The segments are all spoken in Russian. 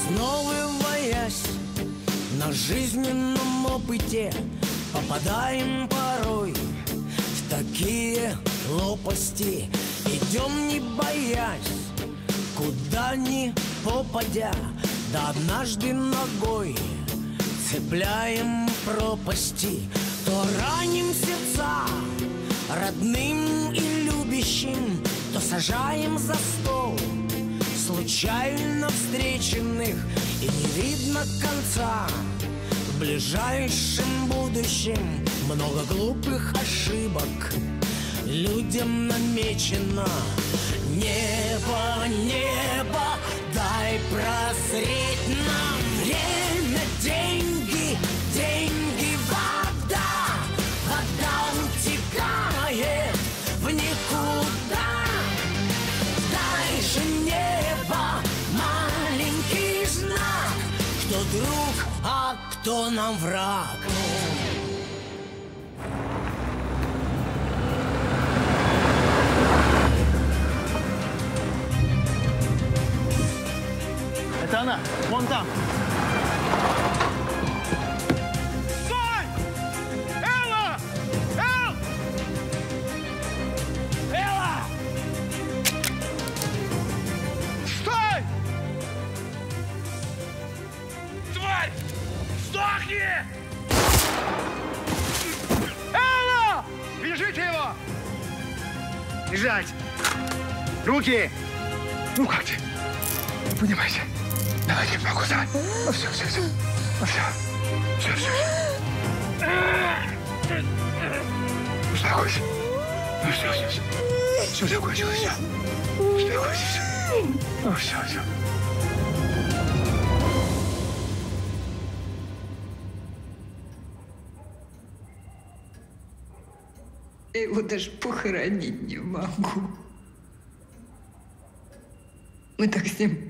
Основываясь на жизненном опыте, попадаем порой в такие лопасти. Идем не боясь, куда ни попадя, да однажды ногой цепляем пропасти. То раним сердца родным и любящим, то сажаем за стол случайно встреченных, и не видно конца в ближайшем будущем. Много глупых ошибок людям намечено. Небо, небо, дай прозреть нам. Время, деньги, деньги, вода. Вода утекает в никуда. Дай же небо маленький знак, кто друг, а кто нам враг. Это она, вон там. Стой! Элла! Эл! Элла! Стой! Тварь! Сдохни! Элла! Вяжите его! Лежать! Руки! Ну как ты? Поднимайся. Давай, не помогу, давай. Ну все. Ну все. Успокойся. Ну все. Все закончилось, все. Успокойся, все. Ну все. Я его даже похоронить не могу. Мы так с ним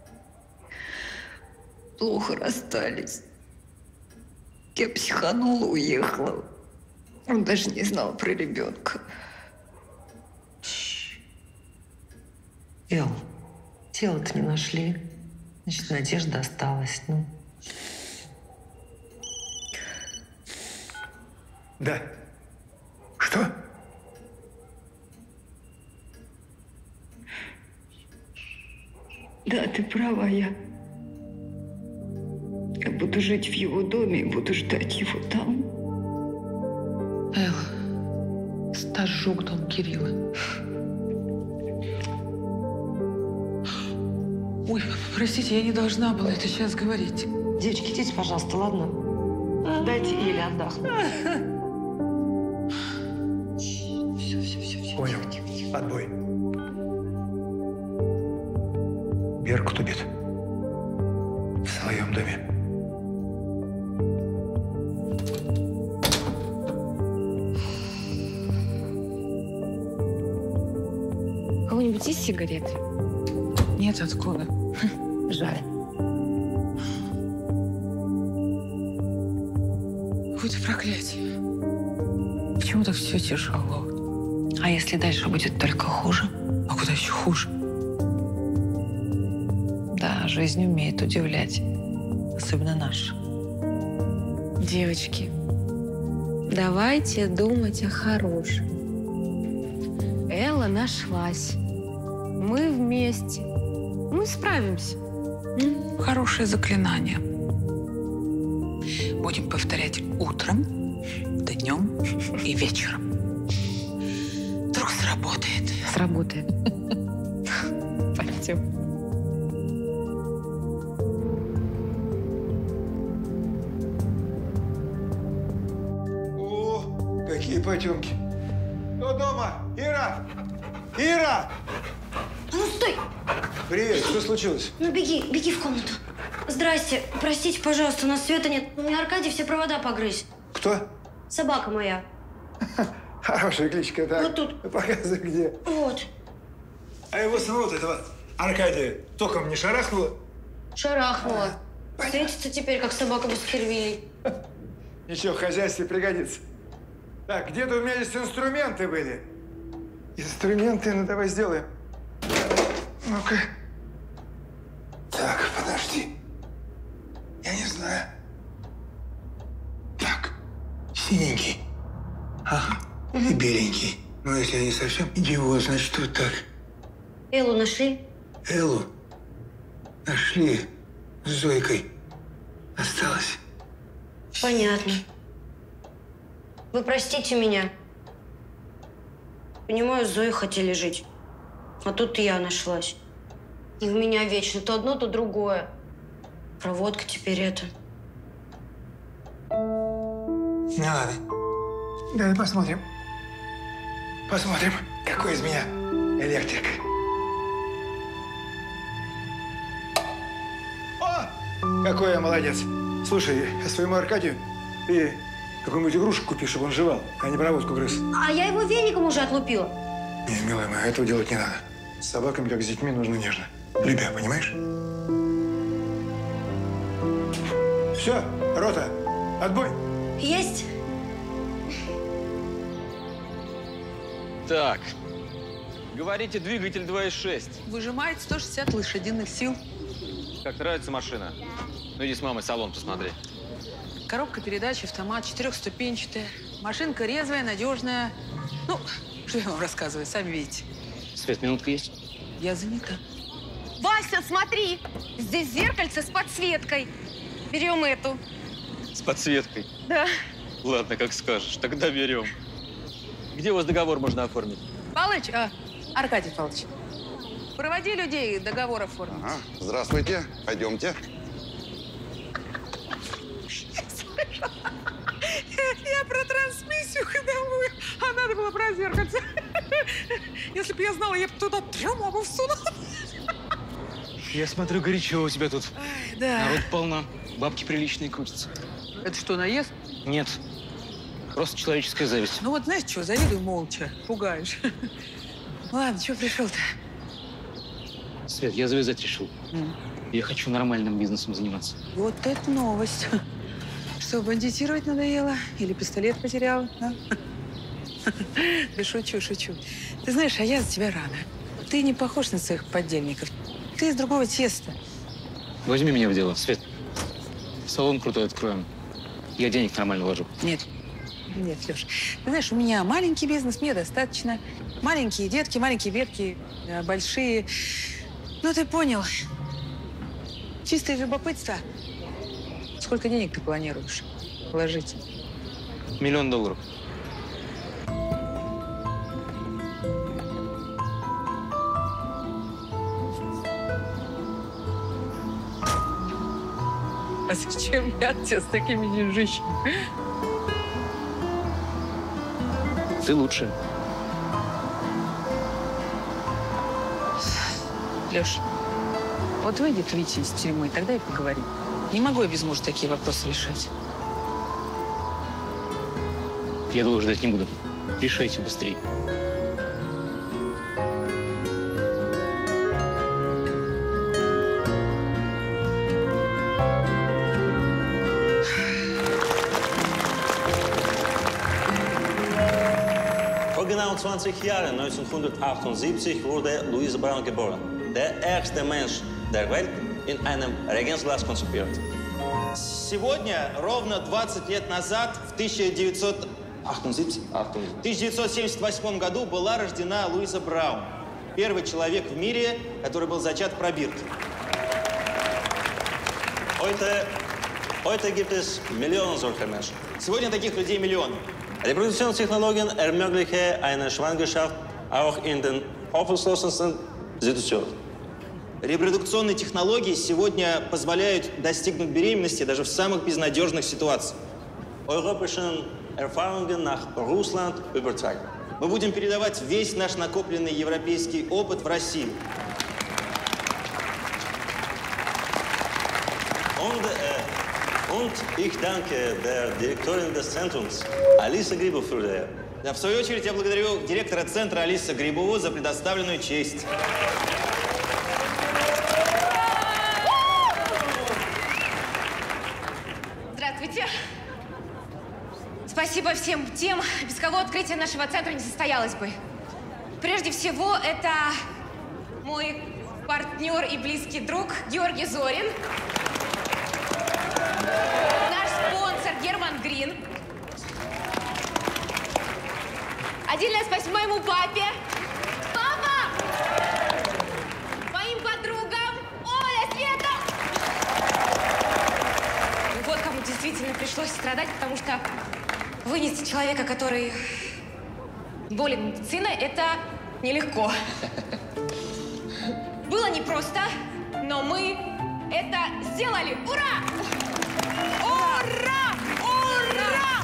плохо расстались. Я психанула, уехала. Он даже не знал про ребенка. Эл, тело-то не нашли. Значит, надежда осталась. Ну. Да. Что? Да, ты права, я буду жить в его доме и буду ждать его там. Эл, сожжу дом Кирилла. Ой, простите, я не должна была это сейчас говорить. Девочки, идите, пожалуйста, ладно? Дайте Эле отдохнуть. Все. Понял. Отбой. Беркут убит. В своем доме. У кого-нибудь есть сигареты? Нет, откуда? Жаль. Какое-то проклятие. Почему так все тяжело? А если дальше будет только хуже? А куда еще хуже? Да, жизнь умеет удивлять. Особенно наша. Девочки, давайте думать о хорошем. Элла нашлась. Мы вместе. Мы справимся. Хорошее заклинание. Будем повторять утром, днем и вечером. Вдруг сработает. Сработает. Пойдем. О, какие потемки. Кто дома? Ира! Ира! А ну стой! Привет, что случилось? Ну беги в комнату. Здрасте, простите, пожалуйста, у нас света нет. У меня Аркадий все провода погрыз. Кто? Собака моя. Хорошая кличка, так. Вот тут. Показывай, где. Вот. А его самого этого Аркадия током не шарахнуло? Шарахнула. Светится теперь, как собака без Баскервилей. Ничего, в хозяйстве пригодится. Так, где-то у меня есть инструменты были. Инструменты, ну давай сделаем. Ну-ка. Так, подожди. синенький, и беленький. Но если они совсем идиот, значит, вот так. Эллу нашли? Эллу нашли с Зойкой. Осталось. Понятно. Вы простите меня. Понимаю, с Зоей хотели жить. А тут я нашлась. И у меня вечно то одно, то другое. Проводка теперь это. Ну ладно. Давай посмотрим. Посмотрим, какой из меня электрик. О! Какой я молодец. Слушай, а своему Аркадию ты какую-нибудь игрушку купи, чтобы он жевал, а не проводку грыз. А я его веником уже отлупила. Не, милая моя, этого делать не надо. С собаками, как с детьми, нужно нежно. Любя, понимаешь? Все, рота, отбой. Есть. Так, говорите, двигатель 2.6. Выжимает 160 лошадиных сил. Как нравится машина? Ну иди с мамой в салон посмотри. Коробка передач, автомат, 4-ступенчатая. Машинка резвая, надежная. Ну, что я вам рассказываю, сами видите. Свет, минутка есть? Я занята. Вася, смотри! Здесь зеркальце с подсветкой. Берем эту. С подсветкой? Да. Ладно, как скажешь, тогда берем. Где у вас договор можно оформить? Палыч, Аркадий Павлович, проводи людей договор оформить. Ага. Здравствуйте, пойдемте. Я про трансмиссию ходовую, а надо было про зеркальце. Если бы я знала, я бы туда трёму всунула. Я смотрю, горячо у тебя тут. Ай, да. Народ полно. Бабки приличные крутятся. Это что, наезд? Нет. Просто человеческая зависть. Ну вот знаешь что, завидуй молча, пугаешь. Ладно, чего пришел-то? Свет, я завязать решил. Я хочу нормальным бизнесом заниматься. Вот это новость. Что, бандитировать надоело? Или пистолет потерял? А? Да шучу, шучу. Ты знаешь, а я за тебя рада. Ты не похож на своих подельников. Ты из другого теста. Возьми меня в дело, Свет. Салон крутой откроем. Я денег нормально вложу. Нет. Нет, Леш. Ты знаешь, у меня маленький бизнес, мне достаточно. Маленькие детки, маленькие ветки, большие. Ну, ты понял. Чистое любопытство. Сколько денег ты планируешь вложить? $1 миллион. А зачем я тебя с такими деньжищами? Ты лучше. Леш, вот выйдет Витя из тюрьмы, тогда и поговорим. Не могу я без мужа такие вопросы решать. Я долго ждать не буду. Решайте быстрее. Vor genau 20 Jahren, 1978, wurde Louise Braun geboren. Der erste Mensch der Welt in einem Reagenzglas konzipiert. Сегодня, ровно 20 лет назад, в 1978 году была рождена Луиза Браун. Первый человек в мире, который был зачат в пробирке. Heute gibt es Millionen solcher Menschen. Сегодня таких людей миллионы. Reproduktionstechnologien ermöglichen eine Schwangerschaft auch in den hoffnungslosesten Situationen. Репродукционные технологии сегодня позволяют достигнуть беременности даже в самых безнадежных ситуациях. Europäischen Erfahrungen nach Russland übertragen. Мы будем передавать весь наш накопленный европейский опыт в Россию. Und ich danke der Direktorin des Zentrums, Alisa Gribov, für die. Да, в свою очередь, я благодарю директора центра Алису Грибову за предоставленную честь. Здравствуйте. Спасибо всем тем, без кого открытие нашего центра не состоялось бы. Прежде всего, это мой партнер и близкий друг Георгий Зорин. Наш спонсор Герман Грин. Отдельное спасибо моему папе. Папа! Моим подругам. Оля, Света! Вот кому действительно пришлось страдать, потому что вынести человека, который болен медициной, это нелегко. Было непросто, но мы это сделали. Ура! Ура! Ура!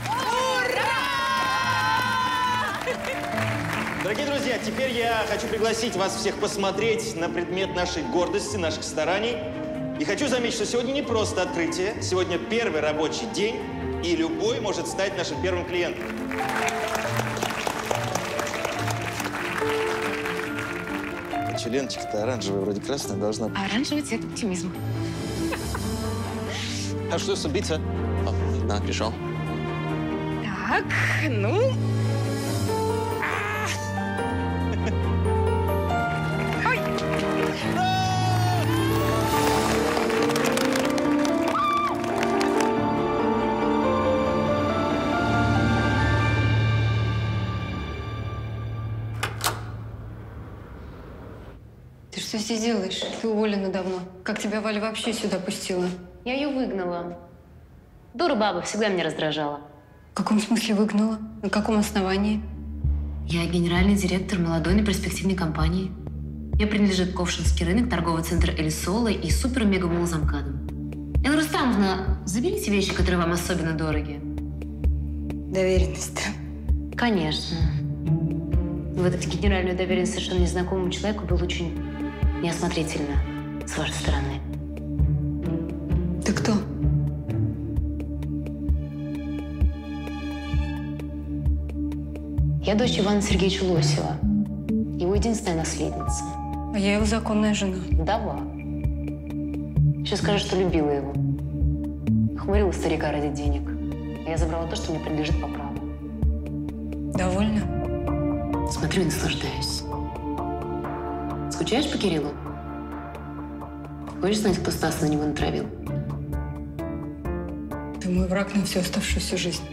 Ура! Дорогие друзья, теперь я хочу пригласить вас всех посмотреть на предмет нашей гордости, наших стараний. И хочу заметить, что сегодня не просто открытие, сегодня первый рабочий день, и любой может стать нашим первым клиентом. А что, ленточка-то оранжевая, вроде красная должна быть. Оранжевый цвет оптимизма. А что с убийца? О, да, пришел. Так, ну... Ой! Ты что здесь делаешь? Ты уволена давно. Как тебя Валя вообще сюда пустила? Я ее выгнала. Дура баба, всегда меня раздражала. В каком смысле выгнала? На каком основании? Я генеральный директор молодой и перспективной компании. Мне принадлежит Ковшинский рынок, торговый центр Элисола и супер-мега-молл за МКАДом. Элла Рустамовна, заберите вещи, которые вам особенно дороги. Доверенность. Конечно. Выдать генеральную доверенность совершенно незнакомому человеку было очень неосмотрительно с вашей стороны. Ты кто? Я дочь Ивана Сергеевича Лосева, его единственная наследница. А я его законная жена. Вдова. Еще скажи, что любила его. Хмурила старика ради денег. Я забрала то, что мне принадлежит по праву. Довольно? Смотрю и наслаждаюсь. Скучаешь по Кириллу? Хочешь знать, кто Стаса на него натравил? Ты мой враг на всю оставшуюся жизнь.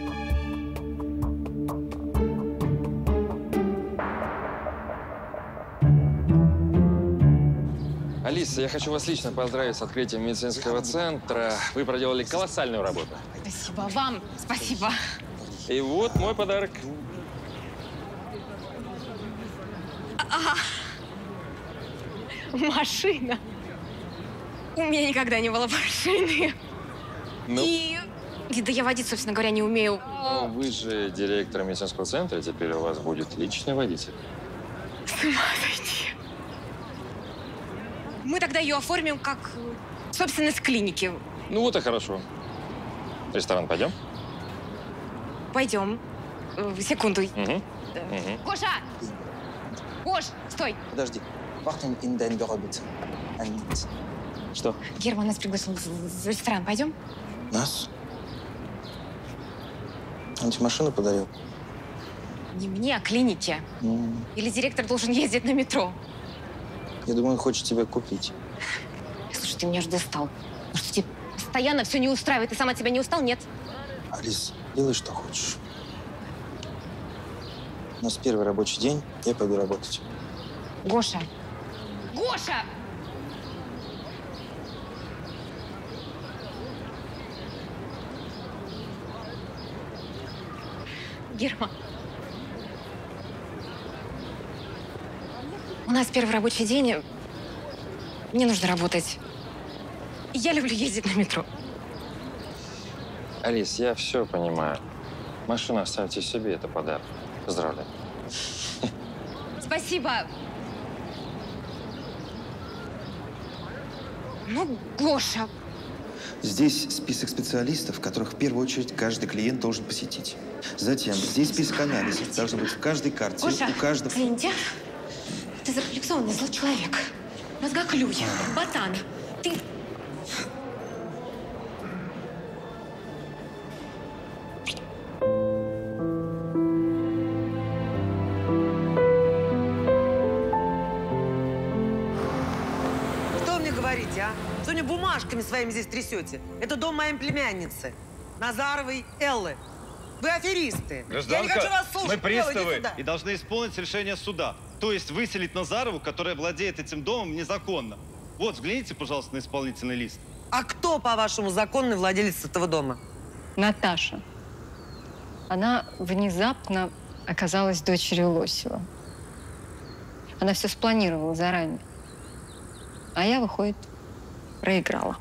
Алиса, я хочу вас лично поздравить с открытием медицинского центра. Вы проделали колоссальную работу. Спасибо вам. Спасибо. И вот мой подарок. Машина. У меня никогда не было машины. Ну? Да я водить, собственно говоря, не умею. Ну, вы же директор медицинского центра, теперь у вас будет личный водитель. С ума сойти. Мы тогда ее оформим как собственность клиники. Ну вот и хорошо. В ресторан пойдем? Пойдем. Секунду. Угу. Гоша! Гош, стой! Подожди. Warten in dein Büro, bitte. Ein Moment. Что? Герман нас пригласил в ресторан. Пойдем? Нас? Он тебе машину подарил? Не мне, а клинике. Или директор должен ездить на метро? Я думаю, он хочет тебя купить. Слушай, ты меня уже достал. Ну что, тебе постоянно все не устраивает? Ты сам от себя не устал? Нет? Алис, делай, что хочешь. У нас первый рабочий день, я пойду работать. Гоша! Гоша! Герман. У нас первый рабочий день. Мне нужно работать. Я люблю ездить на метро. Алис, я все понимаю. Машину оставьте себе, это подарок. Поздравляю. Спасибо. Ну, Гоша. Здесь список специалистов, которых в первую очередь каждый клиент должен посетить. Затем здесь список анализов. Должно быть в каждой карте, Гоша, у каждого... извините, ты закомплексованный злой человек. Мозгоклюй, ботан. Ты... Что вы мне говорите, а? Что мне бумажками своими здесь трясете? Это дом моей племянницы, Назаровой Эллы. Вы аферисты. Я не Гражданка, хочу вас слушать. мы приставы Делайте сюда. и должны исполнить решение суда. То есть выселить Назарову, которая владеет этим домом, незаконно. Вот, взгляните, пожалуйста, на исполнительный лист. А кто, по-вашему, законный владелец этого дома? Наташа. Она внезапно оказалась дочерью Лосева. Она все спланировала заранее. А я, выходит, проиграла.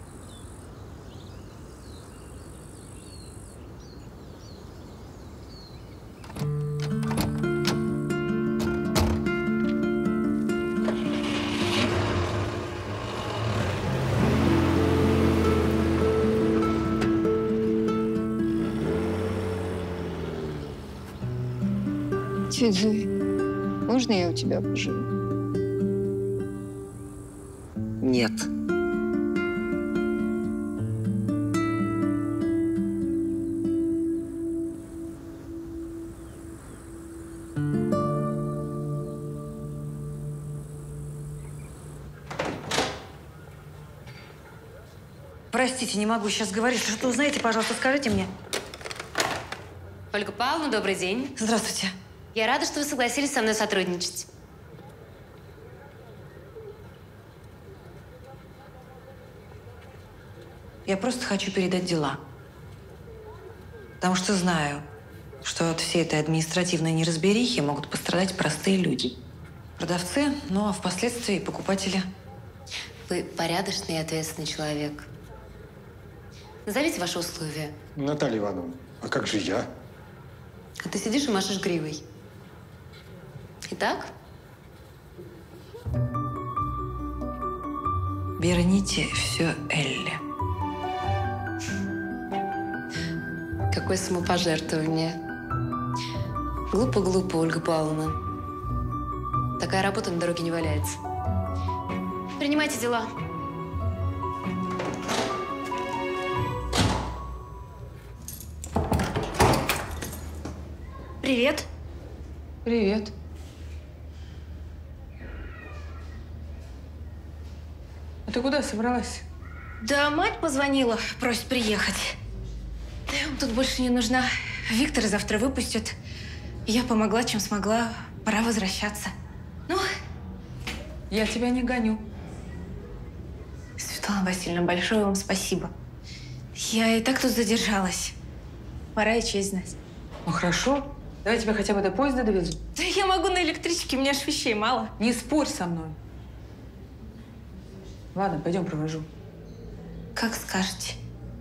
Тетя Зоя, можно я у тебя поживу? Нет. Простите, не могу сейчас говорить. Что-то узнаете, пожалуйста, скажите мне. Ольга Павловна, добрый день. Здравствуйте. Я рада, что вы согласились со мной сотрудничать. Я просто хочу передать дела. Потому что знаю, что от всей этой административной неразберихи могут пострадать простые люди. Продавцы, ну а впоследствии и покупатели. Вы порядочный и ответственный человек. Назовите ваши условия. Наталья Ивановна, а как же я? А ты сидишь и машешь гривой. Итак? Верните все Элле. Какое самопожертвование. Глупо-глупо, Ольга Павловна. Такая работа на дороге не валяется. Принимайте дела. Привет. Привет. А ты куда собралась? Да мать позвонила, просит приехать. Я вам тут больше не нужна. Виктора завтра выпустят. Я помогла, чем смогла. Пора возвращаться. Ну? Я тебя не гоню. Светлана Васильевна, большое вам спасибо. Я и так тут задержалась. Пора и честь знать. Ну хорошо. Давай тебя хотя бы до поезда довезу. Да я могу на электричке, у меня ж вещей мало. Не спорь со мной. Ладно, пойдем провожу. Как скажете.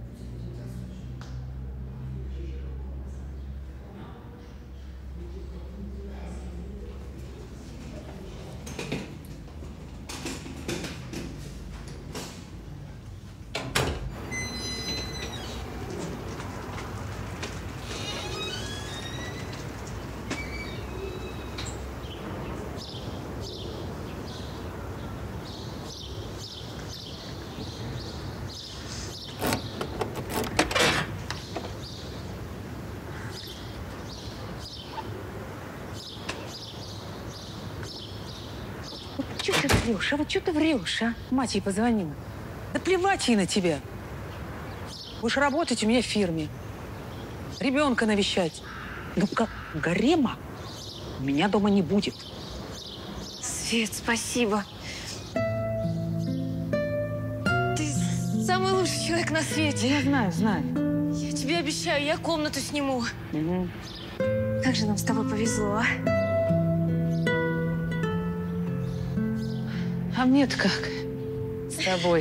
Что ты врешь? А вот что ты врешь, а? Мать ей позвонила. Да плевать ей на тебя. Будешь работать у меня в фирме. Ребенка навещать. Ну как гарема у меня дома не будет. Свет, спасибо. Ты самый лучший человек на свете. Я знаю, знаю. Я тебе обещаю, я комнату сниму. Угу. Как же нам с тобой повезло, а? А мне-то как? С тобой.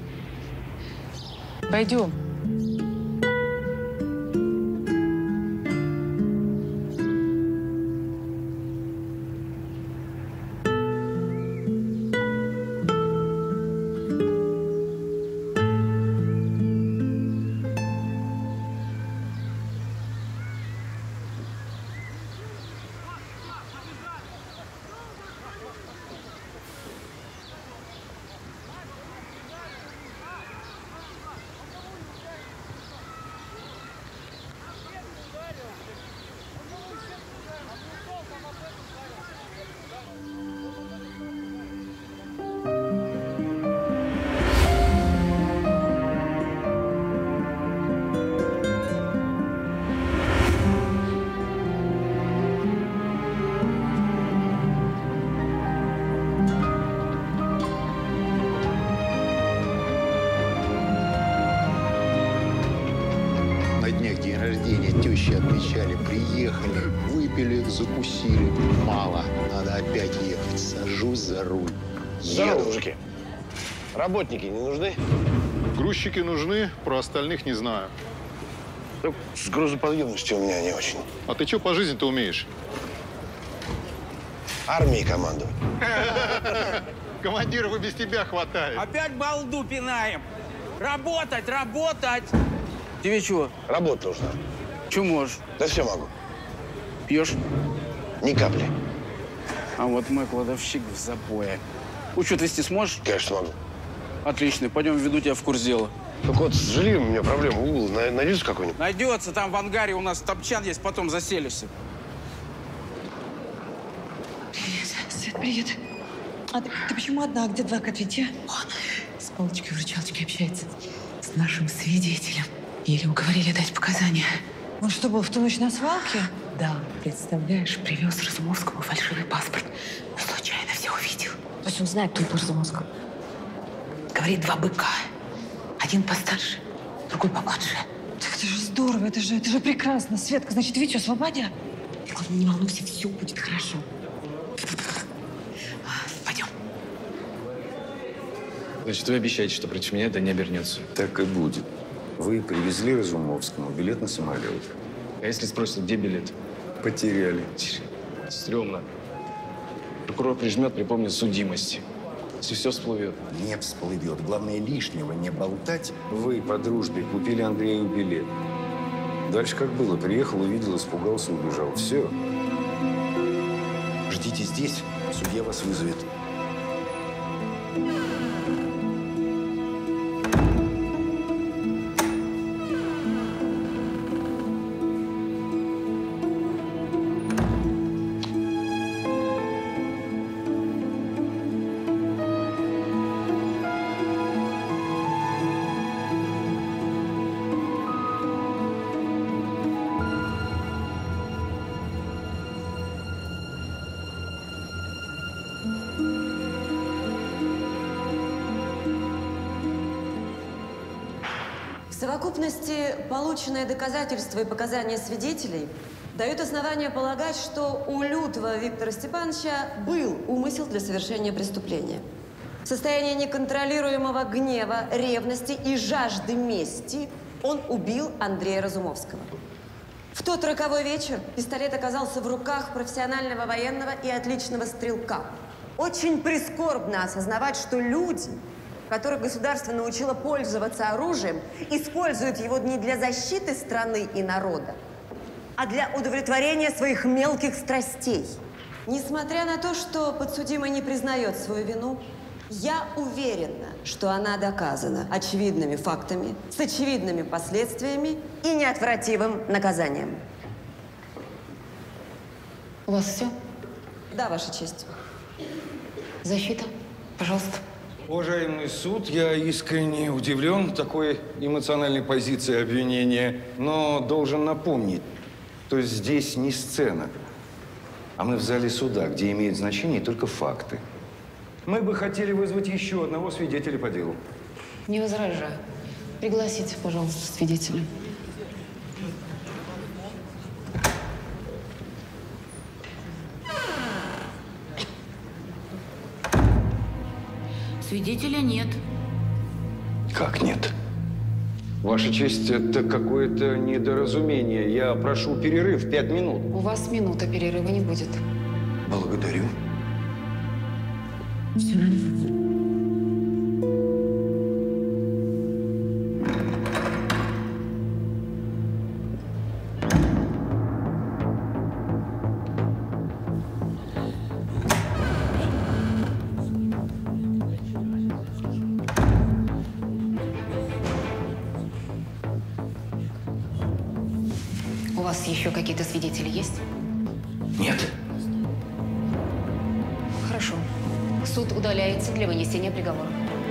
Пойдем. вещи отмечали, приехали, выпили, закусили. Мало, надо опять ехать. Сажусь за руль. Здорово, мужики. Работники не нужны? Грузчики нужны, про остальных не знаю. Ну, с грузоподъемностью у меня не очень. А ты что по жизни-то умеешь? Армией командовать. Командиров и без тебя хватает. Опять балду пинаем. Работать, работать! Тебе чего? Работа нужна. Чего можешь? Да все могу. Пьешь? Ни капли. А вот мой кладовщик в запое. Учет вести сможешь? Конечно, могу. Отлично, пойдем введу тебя в курс дела. Так вот, с жильем у меня проблема. Угол найдется какой-нибудь? Найдется, там в ангаре у нас топчан есть, потом заселишься. Привет, Свет, привет. А ты почему одна? Где адвокат Витя? Он с палочкой-выручалочкой общается с нашим свидетелем. Еле уговорили дать показания. Он что, был в ту ночь на свалке? Да, представляешь, привез Разумовскому фальшивый паспорт. Случайно все увидел. То есть он знает, кто был Разумовского? Говорит, два быка. Один постарше, другой помладше. Так это же здорово, это же прекрасно. Светка, значит, Витю освободят. Ты, главное, не волнуйся, все будет хорошо. Пойдем. Значит, вы обещаете, что против меня это не обернется? Так и будет. Вы привезли Разумовскому билет на самолет. А если спросят, где билет? Потеряли. Стремно. Прокурор прижмет, припомнит судимости. Если все всплывет. Не всплывет. Главное, лишнего не болтать. Вы по дружбе купили Андрею билет. Дальше как было. Приехал, увидел, испугался, убежал. Все. Ждите здесь. Судья вас вызовет. В совокупности полученные доказательства и показания свидетелей дают основания полагать, что у Лютова Виктора Степановича был умысел для совершения преступления. В состоянии неконтролируемого гнева, ревности и жажды мести он убил Андрея Разумовского. В тот роковой вечер пистолет оказался в руках профессионального военного и отличного стрелка. Очень прискорбно осознавать, что люди, которых государство научило пользоваться оружием, используют его не для защиты страны и народа, а для удовлетворения своих мелких страстей. Несмотря на то, что подсудимый не признает свою вину, я уверена, что она доказана очевидными фактами, с очевидными последствиями и неотвратимым наказанием. У вас все? Да, Ваша честь. Защита, пожалуйста. Уважаемый суд, я искренне удивлен такой эмоциональной позиции обвинения, но должен напомнить, что здесь не сцена, а мы в зале суда, где имеют значение только факты. Мы бы хотели вызвать еще одного свидетеля по делу. Не возражаю. Пригласите, пожалуйста, свидетеля. Свидетеля нет. Как нет? Ваша честь, это какое-то недоразумение. Я прошу перерыв 5 минут. У вас минута перерыва не будет. Благодарю. Все. У вас еще какие-то свидетели есть? Нет. Хорошо. Суд удаляется для вынесения приговора.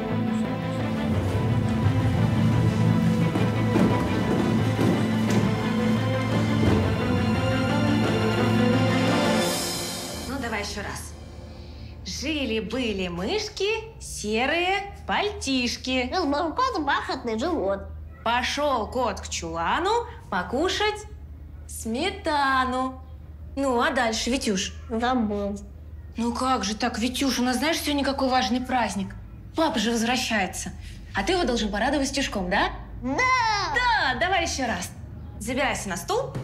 Ну, давай еще раз. Жили-были мышки, серые пальтишки. Разбал кот бархатный живот. Пошел кот к чулану покушать Сметану. Ну, а дальше, Витюш? Забыл. Ну как же так, Витюш? У нас, знаешь, сегодня какой важный праздник. Папа же возвращается. А ты его должен порадовать стишком, да? Да! Да, давай еще раз. Забирайся на стул.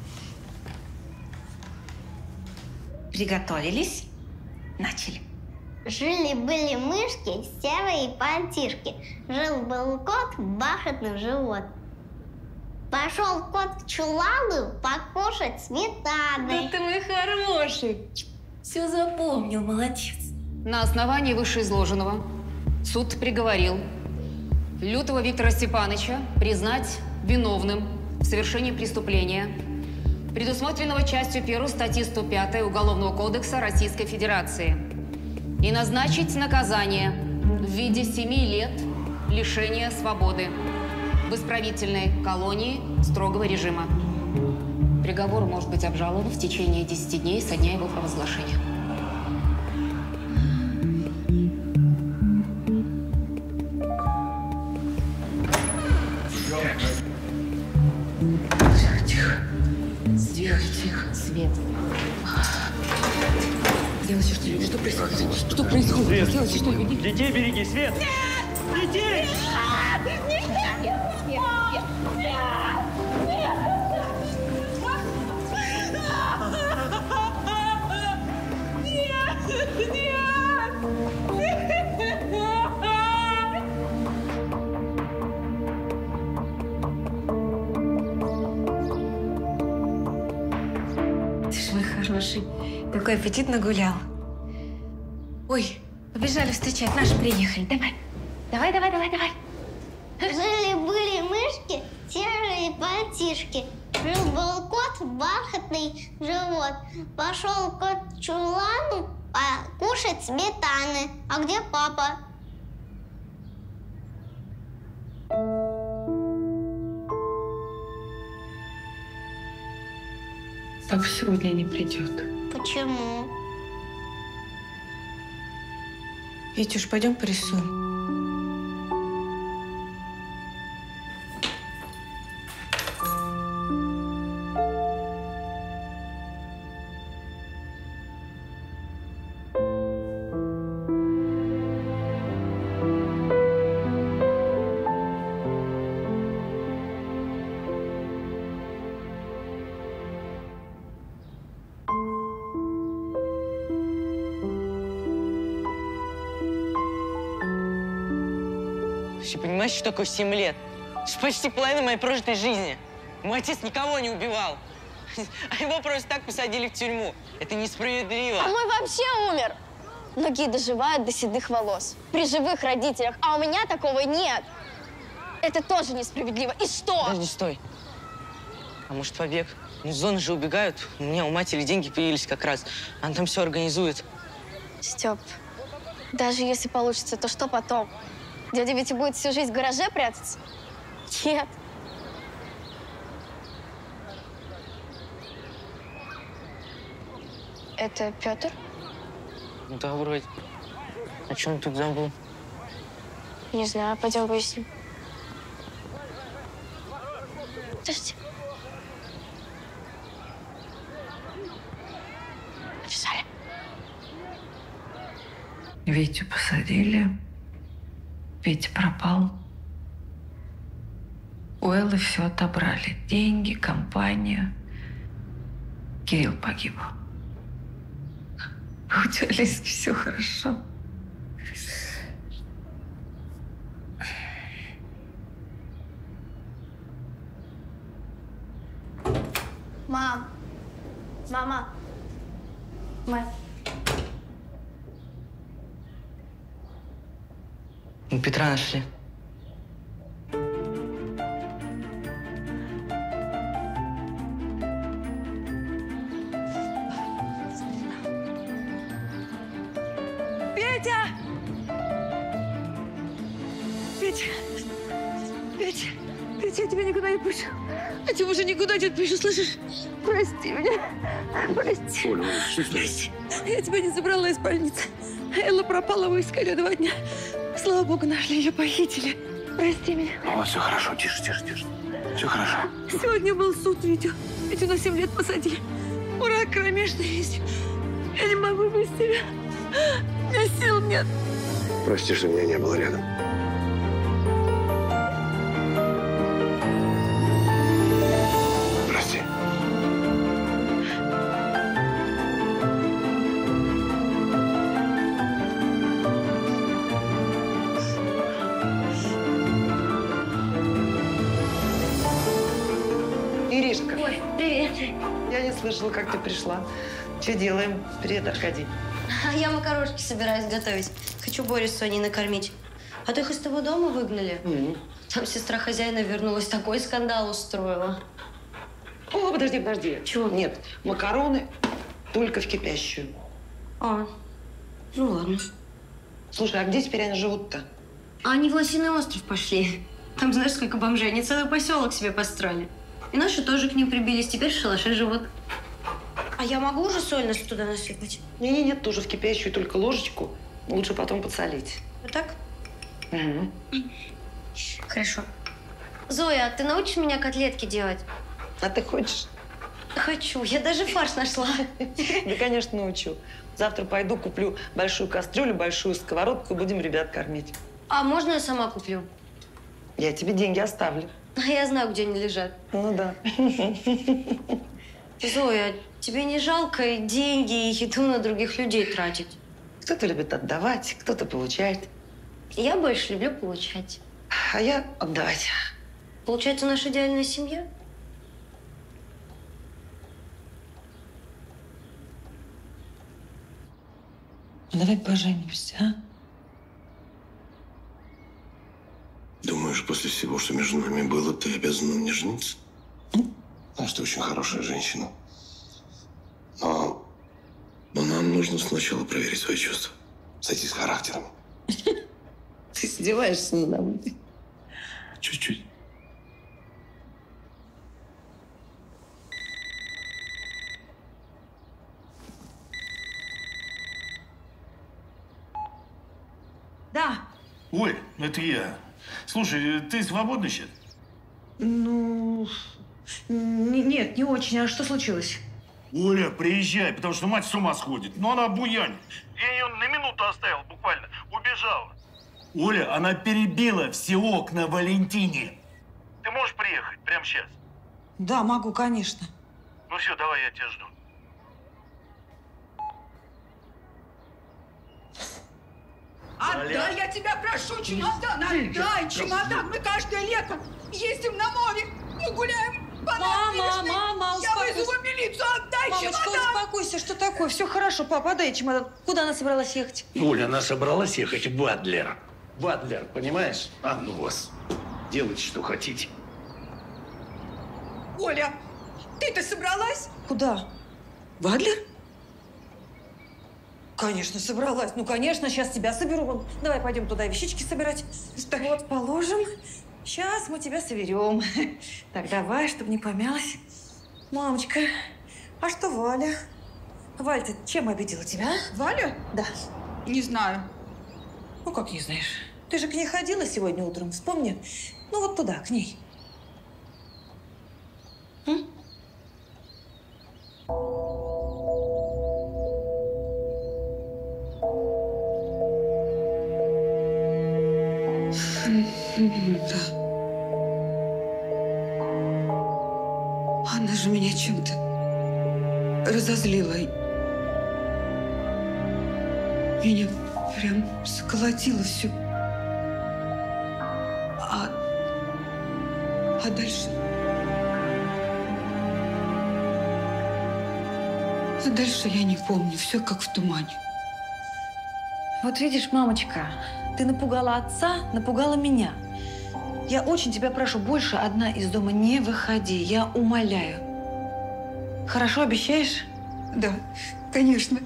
Приготовились. Начали. Жили-были мышки, Сева и Пантишки. Жил-был кот, бархатный живот. Пошел кот к чулану покушать сметаны. Да ты мой хороший. Все запомнил, молодец. На основании вышеизложенного суд приговорил Лютова Виктора Степановича признать виновным в совершении преступления, предусмотренного частью 1 статьи 105 Уголовного кодекса Российской Федерации, и назначить наказание в виде 7 лет лишения свободы в исправительной колонии строгого режима. Приговор может быть обжалован в течение 10 дней со дня его провозглашения. Тихо. Тихо. Свет. Делайте что-нибудь. Что происходит? Что происходит? Свет. Делайте что-нибудь. Детей береги, Свет! Нет! Детей! Ты ж мой хороший. Какой аппетитно гулял. Ой, побежали встречать. Наши приехали. Давай. Давай. Жили-были мышки, серые пантишки. Жил-был кот, бархатный живот. Пошел кот к чулану покушать сметаны. А где папа? Папа сегодня не придет. Почему? Витюш, пойдем порисуем. Ты понимаешь, что такое 7 лет? Это почти половина моей прожитой жизни. Мой отец никого не убивал. А его просто так посадили в тюрьму. Это несправедливо. А мой вообще умер. Многие доживают до седых волос. При живых родителях. А у меня такого нет. Это тоже несправедливо. И что? Подожди, стой. А может, побег? Ну, с зоны же убегают. У меня у матери деньги появились как раз. Она там все организует. Степ, даже если получится, то что потом? Дядя ведь и будет всю жизнь в гараже прятаться? Нет. Это Петр? Ну да, вроде. А что он тут забыл? Не знаю, пойдем выясним. Подожди. Побежали. Витю посадили. Петя пропал. У Эллы все отобрали. Деньги, компания. Кирилл погиб. У тебя, Лиза, все хорошо. Мам. Мама. Мам. Ну, Петра нашли. Петя! Петя! Петя! Петя, я тебя никуда не пущу. Я тебя уже никуда не отпущу, слышишь? Прости меня. Прости. Оля, что Прости. Я тебя не забрала из больницы. Элла пропала, вы искали 2 дня. Слава богу, нашли, ее похитили. Прости меня. Все хорошо, тише. Все хорошо. Сегодня был суд, Витя. Меня сюда 7 лет посадили. Мрак кромешный весь. Я не могу без тебя. У меня сил нет. Прости, что меня не было рядом. Прости. Иришка. Ой, привет. Я не слышала, как ты пришла. Что делаем? Привет, Аркадий. А я макарошки собираюсь готовить. Хочу Борю с Соней накормить. А то их из того дома выгнали. Там сестра хозяина вернулась, такой скандал устроила. О, подожди, подожди. Чего? Нет, макароны только в кипящую. А, ну ладно. Слушай, а где теперь они живут-то? А они в Лосиный остров пошли. Там знаешь, сколько бомжей? Они целый поселок себе построили. И наши тоже к ним прибились. Теперь в шалаше живут. А я могу уже сольность туда насыпать? Нет, тоже в кипящую, только ложечку. Лучше потом подсолить. Вот так? Угу. Хорошо. Зоя, а ты научишь меня котлетки делать? А ты хочешь? Хочу. Я даже фарш нашла. Да, конечно, научу. Завтра пойду куплю большую кастрюлю, большую сковородку и будем ребят кормить. А можно я сама куплю? Я тебе деньги оставлю. А я знаю, где они лежат. Ну да. Зоя, тебе не жалко деньги и еду на других людей тратить? Кто-то любит отдавать, кто-то получает. Я больше люблю получать. А я отдавать. Получается, наша идеальная семья? Давай поженимся, а? Думаешь, после всего, что между нами было, ты обязана мне жениться? Знаешь, ты очень хорошая женщина. Но нам нужно сначала проверить свои чувства. Сойти с характером. Ты издеваешься надо мной? Чуть-чуть. Да. Оль, это я. Слушай, ты свободна сейчас? Ну, нет, не очень. А что случилось? Оля, приезжай, потому что мать с ума сходит. Но она буянит. Я ее на минуту оставил, буквально. Убежала. Оля, она перебила все окна Валентине. Ты можешь приехать прямо сейчас? Да, могу, конечно. Ну все, давай, я тебя жду. Отдай, я тебя прошу, чемодан, отдай чемодан. Мы каждое лето ездим на море, мы гуляем по набережной. Мама, Я вызову милицию, отдай Мамочка, чемодан. успокойся, что такое? Все хорошо, папа, отдай чемодан. Куда она собралась ехать? Оля, она собралась ехать в Адлер. В Адлер, понимаешь? А ну вас. Делайте, что хотите. Оля, ты-то собралась? Куда? В Адлер? Конечно, собралась. Ну, конечно, сейчас тебя соберу. Вон, давай пойдем туда вещички собирать. Вот, положим. Сейчас мы тебя соберем. Так, давай, чтобы не помялась. Мамочка, а что Валя? Валь, ты чем обидела тебя? Валя? Да. Не знаю. Ну, как не знаешь? Ты же к ней ходила сегодня утром, вспомни. Ну, вот туда, к ней. М? Да. Она же меня чем-то разозлила. Меня прям сколотило все. А дальше... А дальше я не помню. Все как в тумане. Вот видишь, мамочка, ты напугала отца, напугала меня. Я очень тебя прошу, больше одна из дома не выходи. Я умоляю. Хорошо, обещаешь? Да, конечно.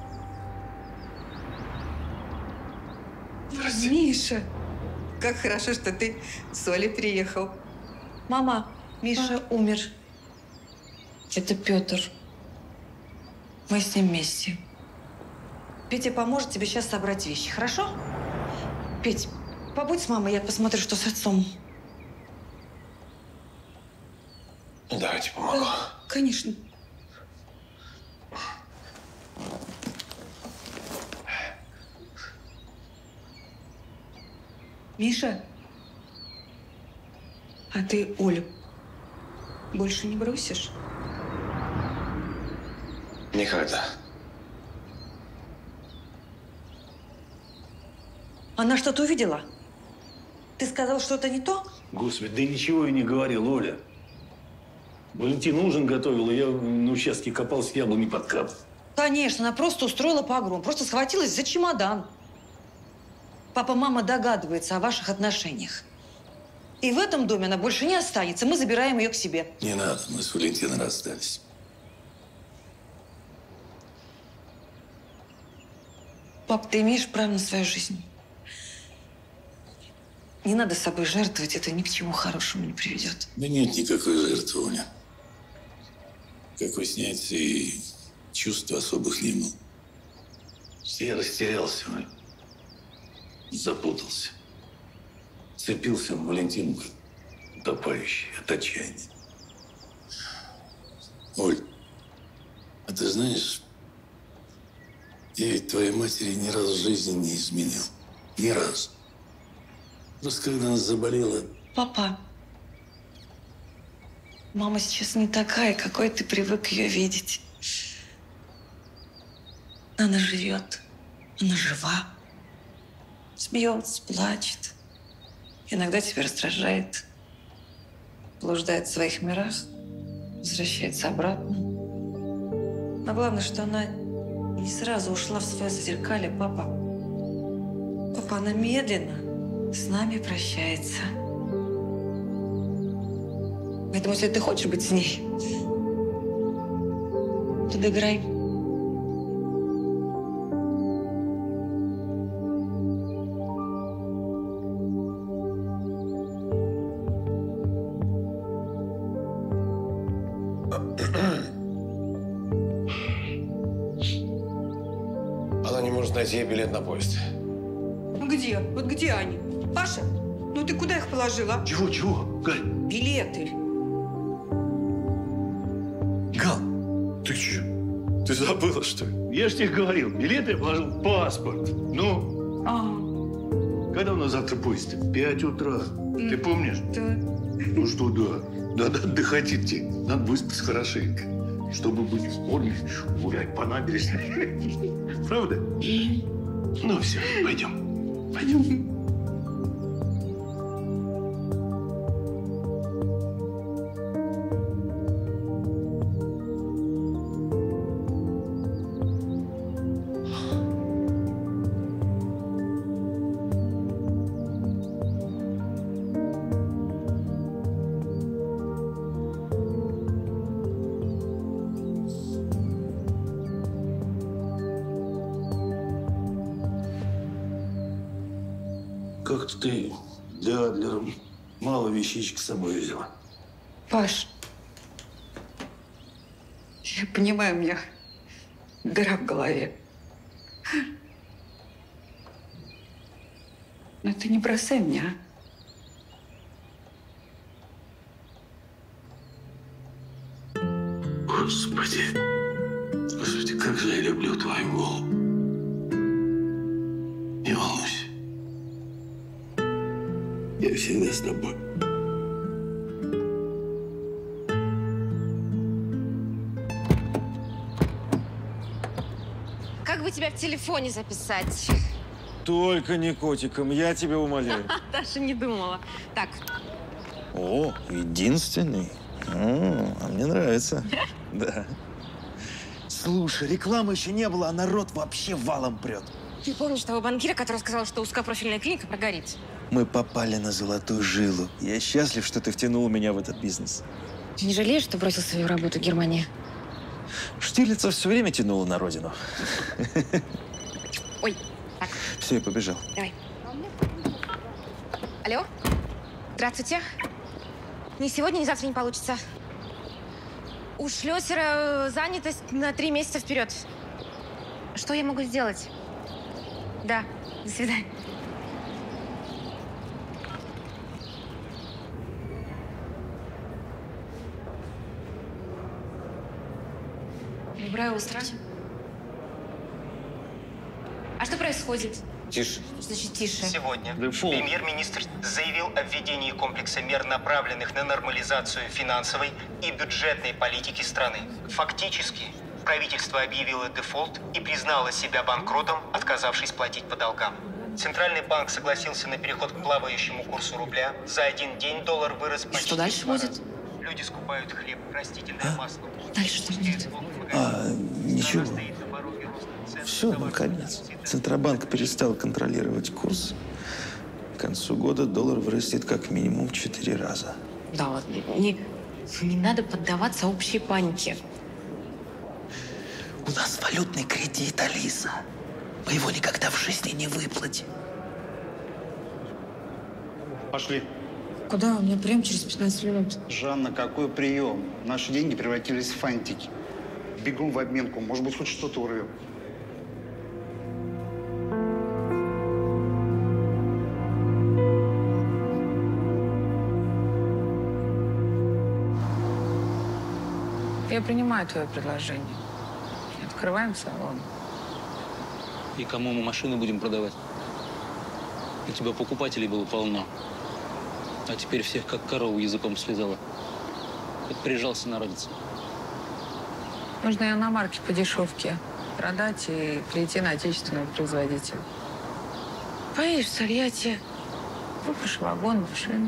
Миша, как хорошо, что ты с Олей приехал. Мама, Миша умер. Это Петр. Мы с ним вместе. Петя поможет тебе сейчас собрать вещи, хорошо? Петь, побудь с мамой, я посмотрю, что с отцом. Давайте помогу. Конечно. Миша, а ты Олю больше не бросишь? Никогда. Она что-то увидела? Ты сказал что-то не то? Господи, да ничего я не говорил, Оля. Валентина ужин готовила, я на участке копался, яблони подкапывал. Конечно, она просто устроила погром, просто схватилась за чемодан. Папа-мама догадывается о ваших отношениях. И в этом доме она больше не останется. Мы забираем ее к себе. Не надо, мы с Валентиной расстались. Пап, ты имеешь право на свою жизнь. Не надо собой жертвовать, это ни к чему хорошему не приведет. Да нет никакой жертвы, Оля. Как выясняется, и чувств особых не было. Я растерялся, Оля. Запутался. Цепился в Валентину, как утопающий от отчаяния. Оль, а ты знаешь, я ведь твоей матери ни разу в жизни не изменил. Ни разу. Просто когда она заболела… Папа, мама сейчас не такая, какой ты привык ее видеть. Она живет, она жива. Смеется, плачет. Иногда тебя раздражает. Блуждает в своих мирах. Возвращается обратно. Но главное, что она не сразу ушла в свое зазеркалье, папа. Папа, она медленно с нами прощается. Поэтому, если ты хочешь быть с ней, то доиграй. Она не может найти ей билет на поезд. Где? Вот где они? Паша, ну ты куда их положила? Чего? Галь? Билеты. Гал, ты че? Ты забыла, что ли? Я ж тебе говорил, билеты я положил в паспорт. Ну? Когда у нас завтра поезд? В 5 утра. Ты помнишь? Да. Ну что, да. Надо отдыхать идти. Надо выспаться хорошенько. Чтобы быть в форме, гулять по набережной. Правда? Ну все, пойдем. Пойдем. Как-то ты для Адлера мало вещичек с собой взяла. Паш, я понимаю, у меня дыра в голове. Но ты не бросай меня, Господи, как же я люблю твою голову. Не волнуйся. Я всегда с тобой. Как бы тебя в телефоне записать? Только не котиком, я тебя умоляю. Даже не думала. Так. О, единственный. А мне нравится. Да. Слушай, рекламы еще не было, а народ вообще валом прет. Ты помнишь того банкира, который сказал, что узкопрофильная клиника прогорит? Мы попали на золотую жилу. Я счастлив, что ты втянул меня в этот бизнес. Ты не жалеешь, что бросил свою работу в Германии? Штирлица все время тянула на родину. Ой, так. Все, я побежал. Давай. Алло? Здравствуйте. Ни сегодня, ни завтра не получится. У Шлёсера занятость на 3 месяца вперед. Что я могу сделать? Да, до свидания. Забираю остров. А что происходит? Тише. Значит, тише. Сегодня премьер-министр заявил о введении комплекса мер, направленных на нормализацию финансовой и бюджетной политики страны. Фактически, правительство объявило дефолт и признало себя банкротом, отказавшись платить по долгам. Центральный банк согласился на переход к плавающему курсу рубля. За один день доллар вырос почти. Что дальше будет? Люди скупают хлеб, растительное масло. Дальше что будет? Ничего. Все, наконец. Центробанк перестал контролировать курс. К концу года доллар вырастет как минимум в 4 раза. Да ладно, не надо поддаваться общей панике. У нас валютный кредит, Алиса. Мы его никогда в жизни не выплатим. Пошли. Куда? У меня прием через 15 минут. Жанна, какой прием? Наши деньги превратились в фантики. Бегом в обменку. Может быть, хоть что-то урвем. Я принимаю твое предложение. Открываем салон. И кому мы машины будем продавать? У тебя покупателей было полно. А теперь всех как корову языком слезала. Как прижался народец. Нужно иномарки по дешевке продать и прийти на отечественного производителя. Поедешь в Тольятти, купишь вагон, машину.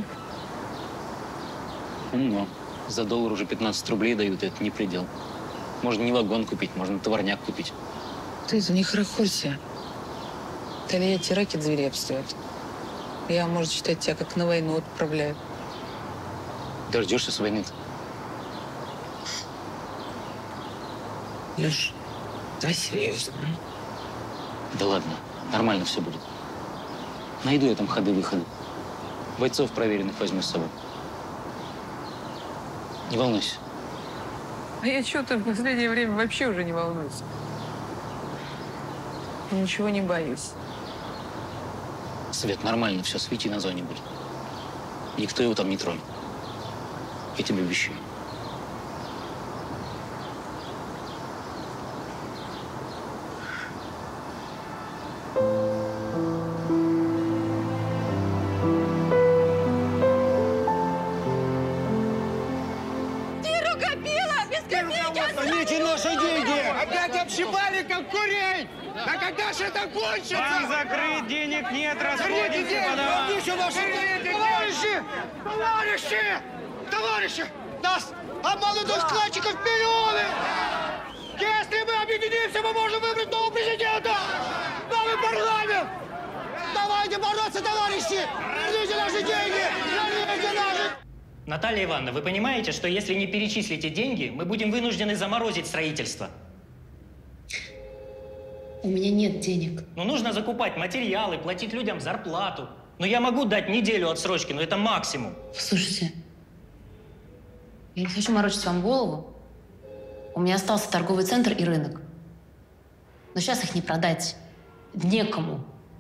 Умно. За доллар уже 15 рублей дают, это не предел. Можно не вагон купить, можно товарняк купить. Ты не хорохорься. Тольятти раки зверепствуют. Я, может, считать тебя как на войну отправляю. Дождешься с войны-то. Леш, давай серьезно. Да ладно, нормально все будет. Найду я там ходы-выходы. Бойцов проверенных возьму с собой. Не волнуйся. А я что-то в последнее время вообще уже не волнуюсь. Ничего не боюсь. Свет, нормально все, свети на зоне будет. Никто его там не тронет. Я тебе обещаю. Возьмите наши деньги! Опять общипали, как курей! Да когда же это кончится? Банк закрыт, денег нет, расходимся, подавай. Верните наши деньги! Товарищи! Товарищи! Товарищи! Нас обманут вкладчиков миллионы! Если мы объединимся, мы можем выбрать нового президента! Новый парламент! Давайте бороться, товарищи! Верните наши деньги! Верните наши... Наталья Ивановна, вы понимаете, что если не перечислите деньги, мы будем вынуждены заморозить строительство? У меня нет денег. Ну, нужно закупать материалы, платить людям зарплату. Ну, я могу дать неделю отсрочки, но это максимум. Слушайте, я не хочу морочить вам голову. У меня остался торговый центр и рынок. Но сейчас их не продать. Некому.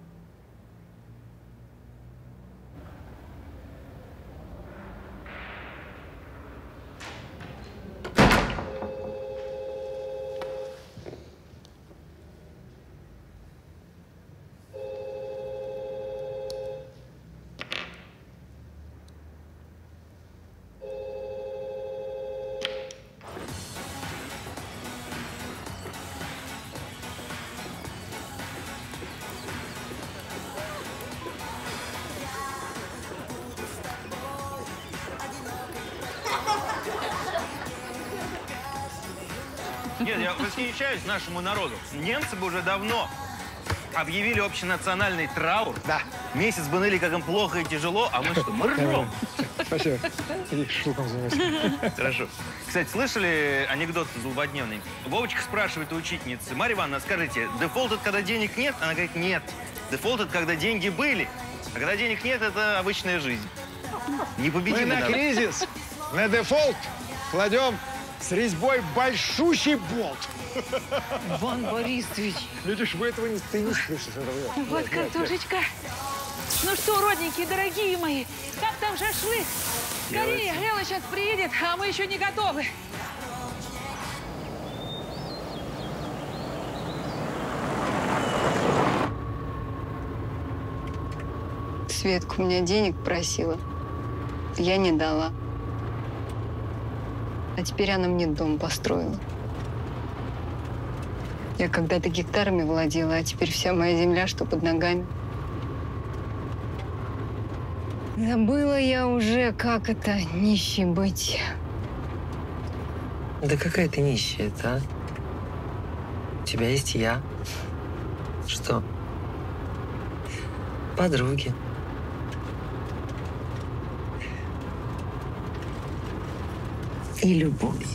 Нет, я восхищаюсь нашему народу. Немцы бы уже давно объявили общенациональный траур. Да. Месяц бы ныли, как им плохо и тяжело, а мы что, мы ржем. Спасибо. Иди штукам занимайся. Хорошо. Кстати, слышали анекдот злободневный? Вовочка спрашивает у учительницы: Марья Ивановна, скажите, дефолт — это когда денег нет? Она говорит: нет. Дефолт — это когда деньги были, а когда денег нет — это обычная жизнь. Непобедимый Мы на народ. кризис, на дефолт кладем с резьбой большущий болт. Иван Борисович. Видишь, вы этого ты не слышишь. Вот картошечка. Ну что, родненькие, дорогие мои, как там шашлык? Скорее, Гела сейчас приедет, а мы еще не готовы. Светка у меня денег просила. Я не дала. А теперь она мне дом построила. Я когда-то гектарами владела, а теперь вся моя земля, что под ногами. Забыла я уже, как это нищей быть. Да какая ты нищая-то, а? У тебя есть я. Что? Подруги. И любовь.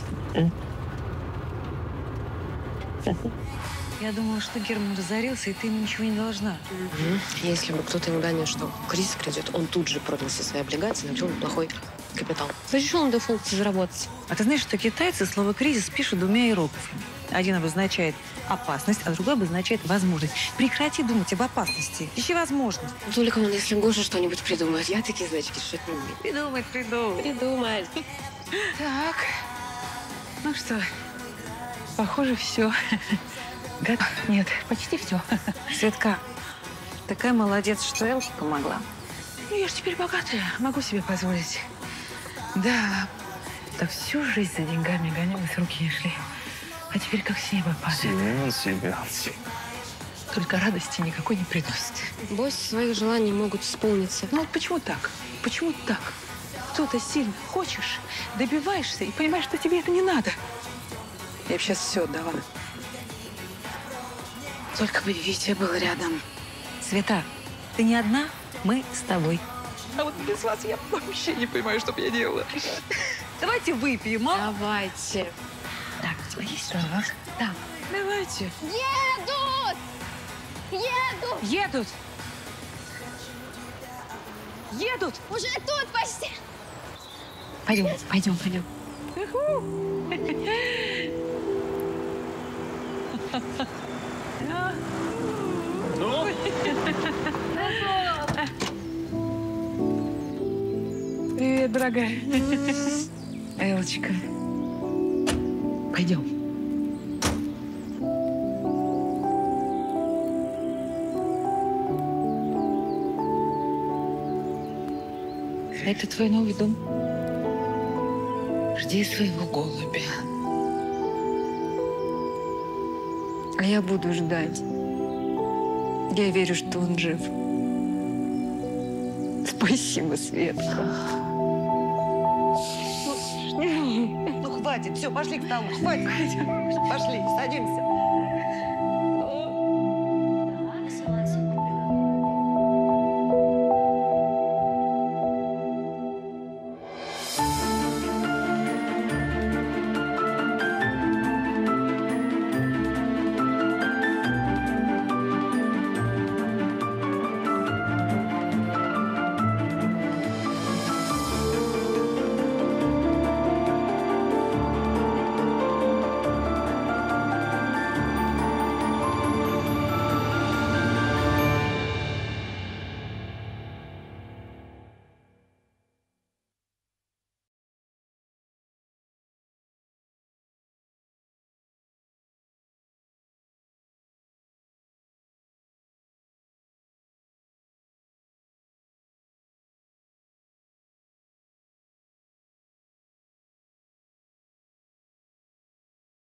Я думала, что Герман разорился, и ты ему ничего не должна. Если бы кто-то ему донес, что кризис грядет, он тут же продал все свои облигации, набил неплохой капитал. Зачем он дефолт заработать? А ты знаешь, что китайцы слово «кризис» пишут двумя иероглифами? Один обозначает опасность, а другой обозначает возможность. Прекрати думать об опасности. Ищи возможность. Только он, если Гоша что-нибудь придумает, я такие значки шить не умею. Придумай. Так, ну что, похоже, все. Нет, почти все. Светка, такая молодец, что Элке помогла. Ну, я же теперь богатая, могу себе позволить. Да, так всю жизнь за деньгами гонялась, руки не шли. А теперь как с неба падает. Себя. Только радости никакой не приносит. Бойся, своих желаний могут исполниться. Ну вот почему так? Почему так? Кто-то сильно хочешь, добиваешься и понимаешь, что тебе это не надо. Я бы сейчас все отдала. Только бы Витя был рядом. Света, ты не одна, мы с тобой. А вот без вас я вообще не понимаю, что бы я делала. Давайте выпьем, а? Давайте. Так, есть так. Да. Давайте. Едут! Едут! Едут! Едут! Уже тут почти! Пойдем. Ну? Привет, дорогая. Элочка. Пойдем. Это твой новый дом. Жди своего голубя. А я буду ждать. Я верю, что он жив. Спасибо, Светка. Ну, хватит, все, пошли к тому, хватит. Пошли, садимся.